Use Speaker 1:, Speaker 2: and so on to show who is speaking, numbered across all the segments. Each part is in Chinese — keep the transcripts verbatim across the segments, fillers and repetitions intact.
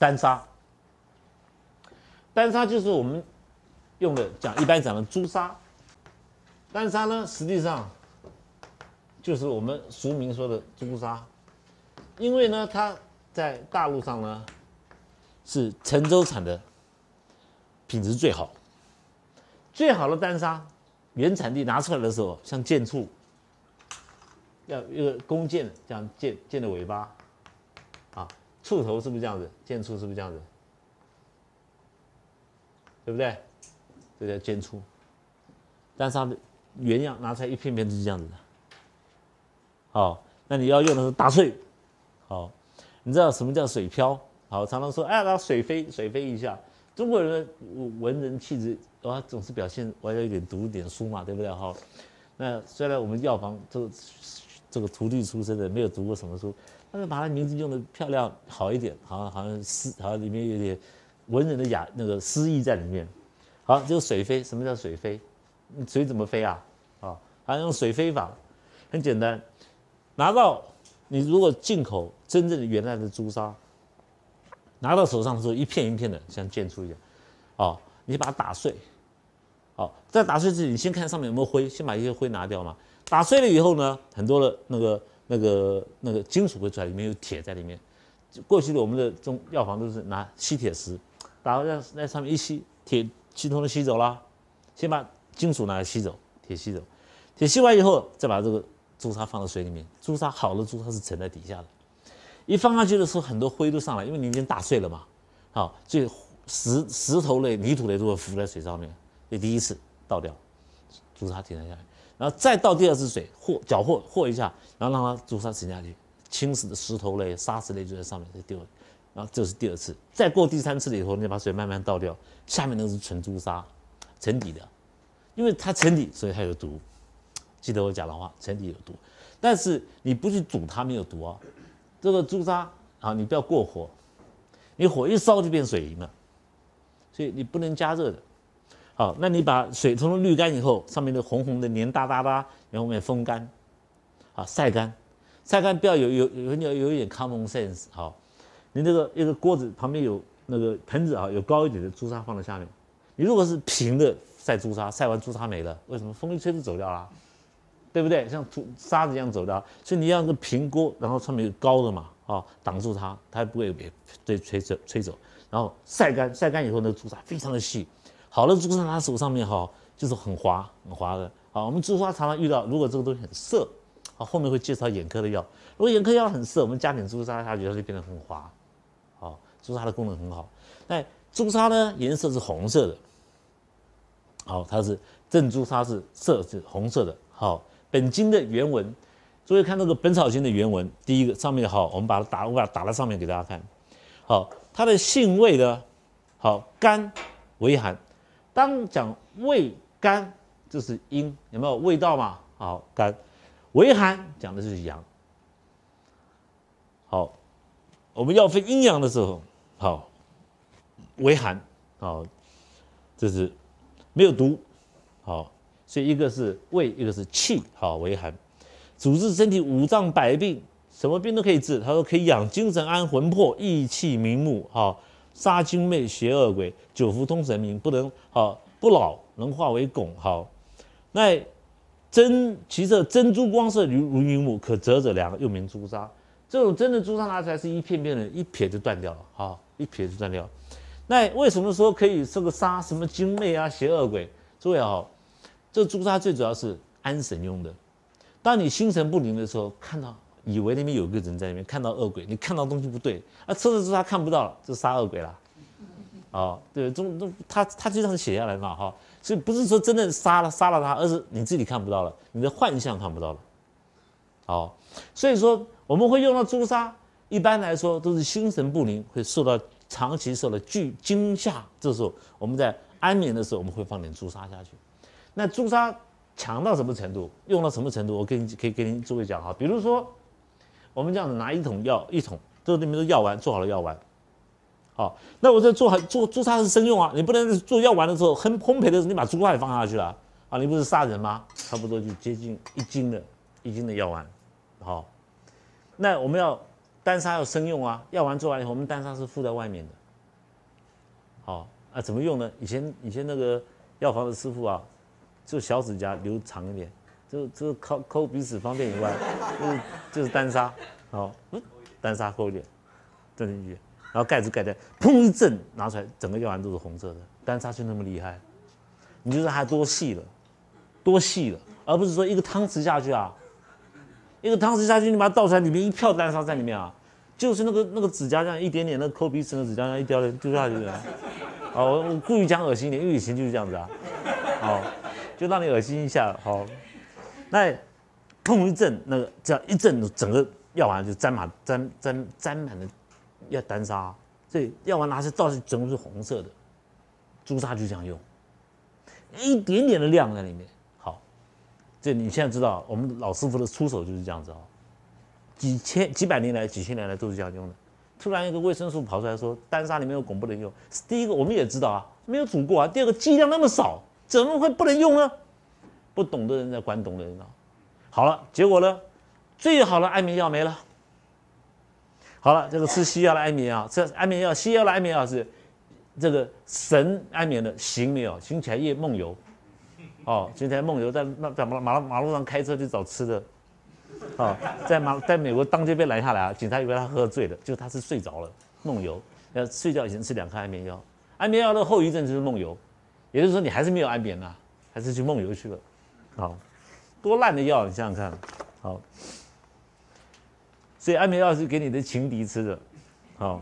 Speaker 1: 丹砂。丹砂就是我们用的讲一般讲的朱砂。丹砂呢，实际上就是我们俗名说的朱砂，因为呢，它在大陆上呢是陈州产的品质最好，最好的丹砂原产地拿出来的时候，像箭簇，要一个弓箭，这样箭箭的尾巴，啊，簇头是不是这样子？箭簇是不是这样子？对不对？这叫箭簇。丹砂的原样拿出来一片片就是这样子的。好，那你要用的是打碎。好，你知道什么叫水漂？好，常常说，哎，让水飞，水飞一下。中国人的文人气质，哇，总是表现我要有点读一点书嘛，对不对？哈，那虽然我们药房这个这个徒弟出身的，没有读过什么书，但是把他名字用的漂亮好一点，好像好像诗，好像里面有点文人的雅那个诗意在里面。好，这个水飞，什么叫水飞？水怎么飞啊？啊，还用水飞法，很简单，拿到你如果进口真正的原来的朱砂。拿到手上的时候，一片一片的，像箭簇一样，哦，你把它打碎，哦，在打碎之前，你先看上面有没有灰，先把一些灰拿掉嘛。打碎了以后呢，很多的那个那个那个金属会出来，里面有铁在里面。过去的我们的中药房都是拿吸铁石，打在在上面一吸，铁系统都吸走了，先把金属拿来吸走，铁吸走，铁吸完以后，再把这个朱砂放到水里面。朱砂好的朱砂是沉在底下的。一放下去的时候，很多灰都上来，因为你已经打碎了嘛，好，所以石石头类、泥土类都会浮在水上面。所以第一次倒掉，朱砂停下来，然后再倒第二次水，和搅和和一下，然后让它朱砂沉下去，侵蚀的石头类、砂石类就在上面，再丢，然后这是第二次，再过第三次了以后，你把水慢慢倒掉，下面那是纯朱砂，沉底的，因为它沉底，所以它有毒。记得我讲的话，沉底有毒，但是你不去煮它没有毒啊。这个朱砂啊，你不要过火，你火一烧就变水银了，所以你不能加热的。好，那你把水通通滤干以后，上面的红红的黏哒哒哒，然后我们风干，啊，晒干，晒干不要有有有有有一点 common sense。好，你那个一个锅子旁边有那个盆子啊，有高一点的朱砂放在下面。你如果是平的晒朱砂，晒完朱砂没了，为什么？风一吹就走掉了。对不对？像土沙子一样走的，所以你要个平锅，然后上面有高的嘛，啊，挡住它，它不会被被吹走吹走。然后晒干，晒干以后，那个朱砂非常的细，好的朱砂拿手上面哈，就是很滑很滑的。好，我们朱砂常常遇到，如果这个东西很涩，好，后面会介绍眼科的药。如果眼科药很涩，我们加点朱砂下去，它就变得很滑。好，朱砂的功能很好。那朱砂呢，颜色是红色的。好，它是正朱砂是色是红色的。好。本经的原文，诸位看那个《本草经》的原文，第一个上面好，我们把它打，我把它打在上面给大家看。好，它的性味呢，好甘为寒。当讲味甘，这是阴，有没有味道嘛？好，甘为寒讲的是阳。好，我们要分阴阳的时候，好为寒，好，这是没有毒，好。所以一个是胃，一个是气，好为寒，主治身体五脏百病，什么病都可以治。他说可以养精神、安魂魄、益气明目，好杀精魅、邪恶鬼，久服通神明，不能好不老，能化为汞，好。那珍其色珍珠光色如如云母，可折者凉，又名朱砂。这种真的朱砂拿出来是一片片的，一撇就断掉了，好一撇就断掉了。那为什么说可以这个杀什么精魅啊、邪恶鬼？诸位好。这朱砂最主要是安神用的。当你心神不宁的时候，看到以为那边有个人在那边，看到恶鬼，你看到东西不对，啊，吃了朱砂看不到了，就杀恶鬼了。哦，对，中中他他就这样写下来嘛，哈、哦，所以不是说真的杀了杀了他，而是你自己看不到了，你的幻象看不到了。哦，所以说我们会用到朱砂，一般来说都是心神不宁，会受到长期受到巨惊吓，这时候我们在安眠的时候，我们会放点朱砂下去。那朱砂强到什么程度？用到什么程度？我跟可以跟您诸位讲哈，比如说，我们这样子拿一桶药，一桶，这里面都药丸，做好了药丸，好，那我这做好做朱砂是生用啊，你不能做药丸的时候烘烘焙的时候你把朱砂也放下去了啊，你不是杀人吗？差不多就接近一斤的一斤的药丸，好，那我们要丹砂要生用啊，药丸做完以后，我们丹砂是附在外面的。好啊，怎么用呢？以前以前那个药房的师傅啊，就小指甲留长一点，就就抠抠鼻屎方便以外，就是就是丹砂，好，嗯，丹砂抠一点，正进去，然后盖子盖在，砰一震，拿出来，整个药丸都是红色的，丹砂就那么厉害，你就知道它多细了，多细了，而不是说一个汤匙下去啊，一个汤匙下去，你把它倒出来，里面一票丹砂在里面啊。就是那个那个指甲这样一点点，那抠鼻屎的指甲这样一掉丢下去的。好，我我故意讲恶心一点，因为以前就是这样子啊。好，就让你恶心一下。好，那砰一震，那个这样一震，整个药丸就沾满沾沾沾满了要丹砂，所以药丸拿去倒是整个是红色的。朱砂就这样用，一点点的量在里面。好，这你现在知道，我们老师傅的出手就是这样子哦。几千几百年来，几千年来都是这样用的。突然一个卫生署跑出来说，丹砂里面有汞不能用。第一个我们也知道啊，没有煮过啊。第二个剂量那么少，怎么会不能用呢？不懂的人在管懂的人啊。好了，结果呢，最好的安眠药没了。好了，这个吃西药的安眠药，这安眠药西药的安眠药是这个神安眠的，行没有，行起来夜梦游。哦，行起来梦游，在那在马马马路上开车去找吃的。哦，在马在美国当街被拦下来啊，警察以为他喝醉了，就他是睡着了，梦游。要睡觉以前吃两颗安眠药，安眠药的后遗症就是梦游，也就是说你还是没有安眠啊，还是去梦游去了。好，多烂的药，你想想看。好，所以安眠药是给你的情敌吃的。好，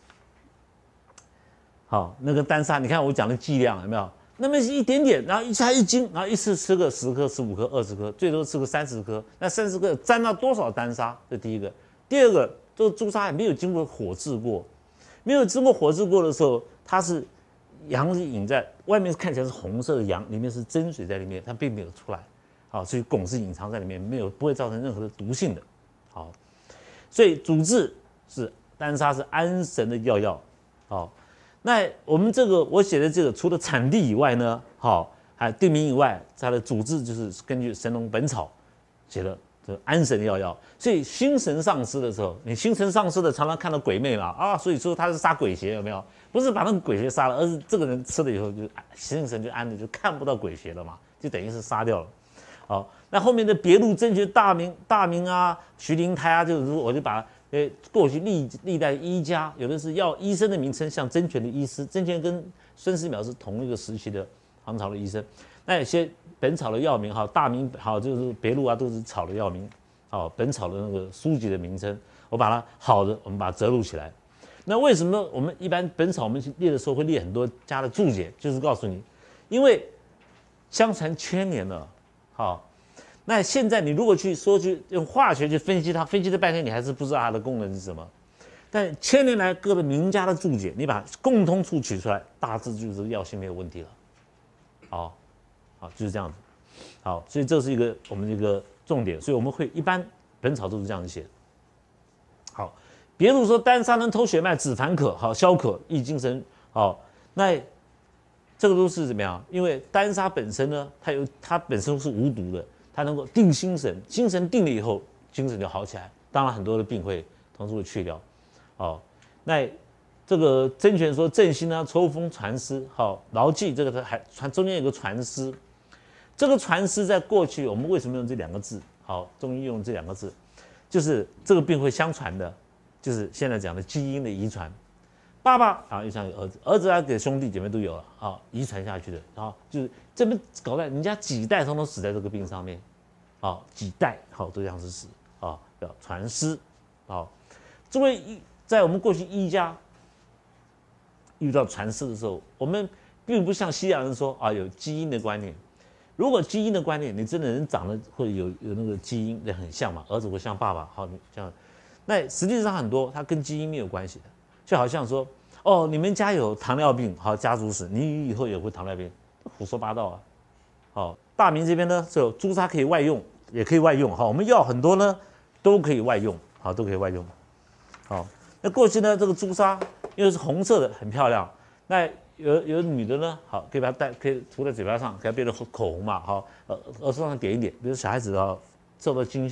Speaker 1: 好，那个丹砂，你看我讲的剂量有没有？那么一点点，然后一下一斤，然后一次吃个十颗、十五颗、二十颗，最多吃个三十颗。那三十颗沾到多少丹砂？这第一个。第二个，这个朱砂还没有经过火制过，没有经过火制过的时候，它是阳是隐在外面，看起来是红色的阳，里面是真水在里面，它并没有出来。好，所以汞是隐藏在里面，没有不会造成任何的毒性的。好，所以主治是丹砂是安神的药药。好。那我们这个我写的这个，除了产地以外呢，好，还有地名以外，它的主治就是根据《神农本草》写的这个安神药药。所以心神丧失的时候，你心神丧失的常常看到鬼魅嘛啊，所以说他是杀鬼邪有没有？不是把那个鬼邪杀了，而是这个人吃了以后就心神就安了，就看不到鬼邪了嘛，就等于是杀掉了。好，那后面的别录真诀大明大明啊、徐灵台啊，就是我就把。呃，过去历历代医家有的是要医生的名称，像曾权的医师，曾权跟孙思邈是同一个时期的唐朝的医生。那有些本草的药名，哈，大明好就是别录啊，都是草的药名，好，本草的那个书籍的名称，我把它好的，我们把它折录起来。那为什么我们一般本草我们列的时候会列很多家的注解，就是告诉你，因为相传千年了，好。那现在你如果去说去用化学去分析它，分析了半天，你还是不知道它的功能是什么。但千年来各个名家的注解，你把共通处取出来，大致就是药性没有问题了。好，好就是这样子。好，所以这是一个我们的一个重点，所以我们会一般本草都是这样写。好，别如说丹砂能通血脉，止烦渴，好消渴，益精神。好，那这个都是怎么样？因为丹砂本身呢，它有它本身是无毒的。它能够定心神，心神定了以后，精神就好起来。当然，很多的病会同时会去掉。好，那这个曾权说正心啊，抽风传湿。好，牢记这个还传中间有个传湿，这个传湿在过去我们为什么用这两个字？好，中医用这两个字，就是这个病会相传的，就是现在讲的基因的遗传。爸爸啊，遗传给儿子，儿子啊给兄弟姐妹都有了啊，遗传下去的啊，就是这边搞在人家几代通通死在这个病上面，啊，几代好都这样子死啊，叫传湿，好，作为在我们过去医家遇到传湿的时候，我们并不像西洋人说啊有基因的观念，如果基因的观念，你真的人长得会有有那个基因很像嘛，儿子会像爸爸，好这样，那实际上很多它跟基因没有关系的，就好像说。哦，你们家有糖尿病，好家族史，你以后也会糖尿病，胡说八道啊！好，大明这边呢，就朱砂可以外用，也可以外用，好，我们药很多呢，都可以外用，好，都可以外用。好，那过去呢，这个朱砂因为是红色的，很漂亮。那有有女的呢，好，可以把它戴，可以涂在嘴巴上，给它变成口红嘛，好，呃，额头上点一点，比如小孩子啊受到惊吓，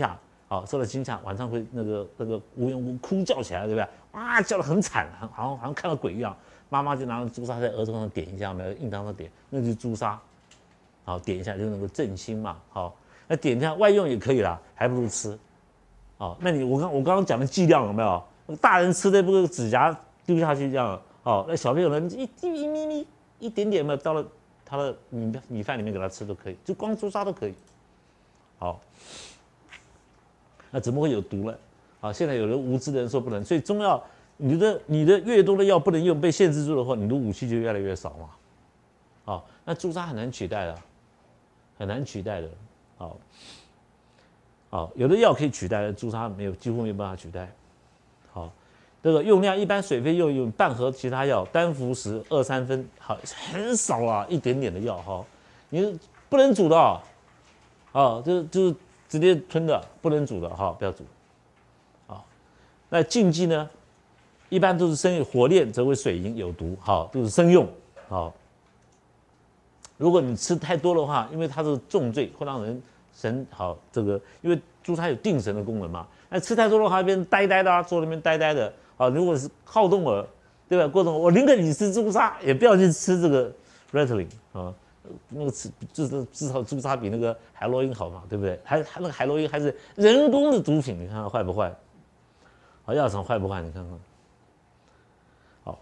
Speaker 1: 好，受了惊吓，晚上会那个那个无缘无故哭叫起来，对不对？哇，叫得很惨，好像好像看到鬼一样。妈妈就拿着朱砂在额头上点一下，没有印堂上点，那就是朱砂。好，点一下就能够振兴嘛。好，那点一下外用也可以啦，还不如吃。好，那你我刚我刚刚讲的剂量有没有？大人吃的不是指甲丢下去这样，哦，那小朋友呢一一咪咪一点点嘛，到了他的米米饭里面给他吃都可以，就光朱砂都可以。好，那怎么会有毒呢？啊，现在有人无知的人说不能，所以中药你的你的越多的药不能用，被限制住的话，你的武器就越来越少嘛。好，那朱砂很难取代的，很难取代的。好，好，有的药可以取代，朱砂没有，几乎没有办法取代。好，这个用量一般水飞用用半盒其他药，单服食二三分，好，很少啊，一点点的药哈，你不能煮的啊，啊，就是就是直接吞的，不能煮的哈，不要煮。好，那禁忌呢，一般都是生用，火炼则为水银有毒，好，都是生用，好。如果你吃太多的话，因为它是重罪，会让人神好这个，因为朱砂有定神的功能嘛。那吃太多的话，变成呆呆的啊，坐那边呆呆的啊。如果是好动儿，对吧？过动，我宁可你吃朱砂，也不要去吃这个 Ritalin 啊。那个吃至少至少朱砂比那个海洛因好嘛，对不对？还还那个海洛因还是人工的毒品，你看看坏不坏？好，药厂坏不坏？你看看。好。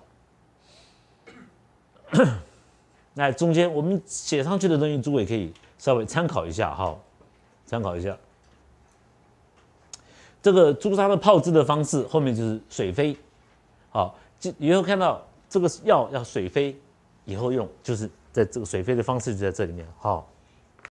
Speaker 1: 那中间我们写上去的东西，诸位可以稍微参考一下哈，参考一下。这个朱砂的泡制的方式，后面就是水飞，好，以后看到这个药要水飞，以后用就是在这个水飞的方式就在这里面，好。